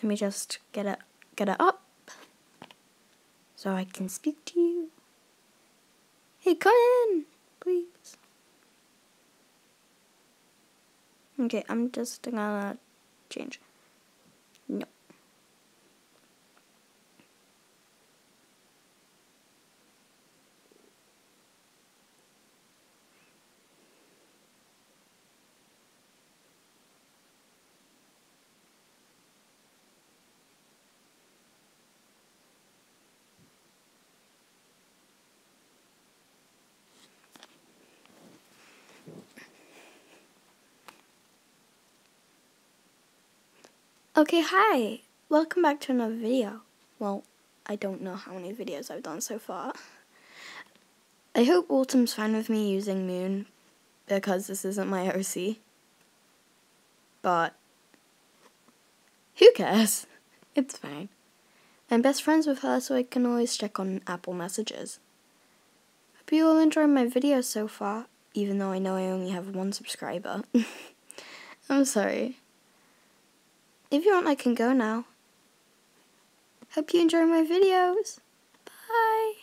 Let me just get it up so I can speak to you. Hey, come in, please. Okay, I'm just gonna change. No. Okay, hi. Welcome back to another video. Well, I don't know how many videos I've done so far. I hope Autumn's fine with me using Moon, because this isn't my OC. But who cares? It's fine. I'm best friends with her, so I can always check on Apple Messages. Hope you all enjoyed my videos so far, even though I know I only have 1 subscriber. I'm sorry. If you want, I can go now. Hope you enjoy my videos. Bye!